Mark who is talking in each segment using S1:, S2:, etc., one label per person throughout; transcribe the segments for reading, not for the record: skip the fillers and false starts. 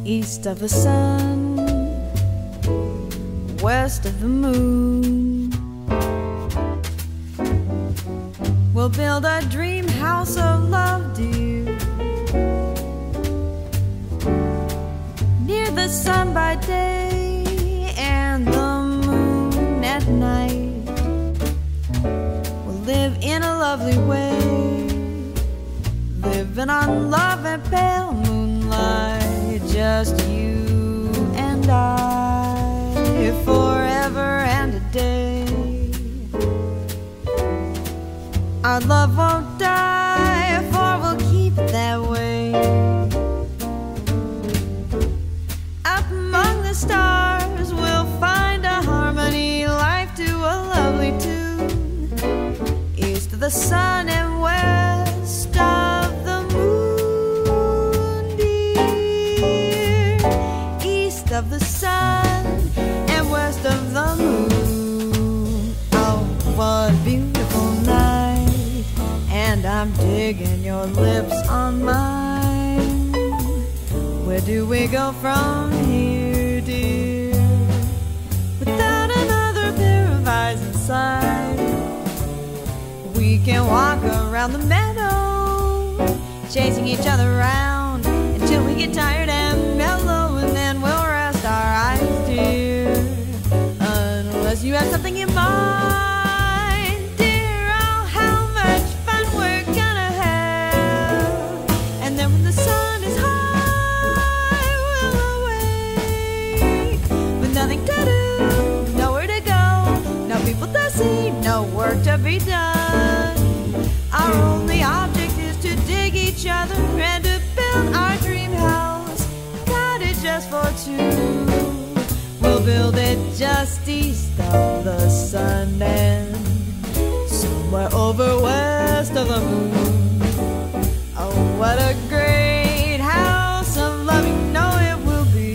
S1: East of the sun, west of the moon, we'll build a dream house of love, dear, near the sun by day and the moon at night. We'll live in a lovely way, living on love and pale moonlight, just you and I, forever and a day. Our love won't die, for we'll keep it that way. Up among the stars we'll find a harmony, life to a lovely tune, east of the sun and west of the moon, dear. East of the sun and west of the moon. Oh, what a beautiful night, and I'm digging your lips on mine. Where do we go from here, dear, without another pair of eyes inside? We can walk around the meadow, chasing each other around until we get tired and mellow, and then we'll rest our eyes, dear, unless you have something in mind, dear. Oh, how much fun we're gonna have. And then when the sun is high, we'll awake with nothing to do, nowhere to go, no people to see, no work to be done. Our only object is to dig each other and to build our dream house, a cottage just for two. We'll build it just east of the sun and somewhere over west of the moon. Oh, what a great house of love, you know it will be.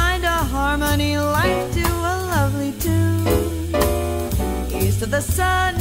S1: The sun